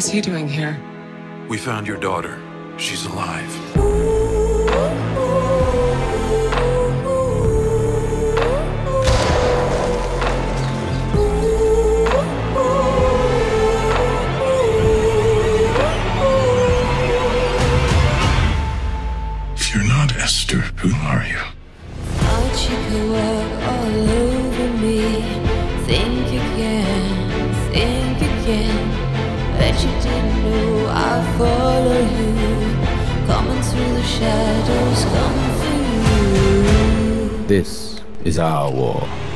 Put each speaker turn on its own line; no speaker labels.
is he doing here?
We found your daughter. She's alive.
If you're not Esther, who are you?
Thought you could walk all over me. Think again. Bet you didn't know I follow you. Coming through the shadows, coming for you.
This is our war.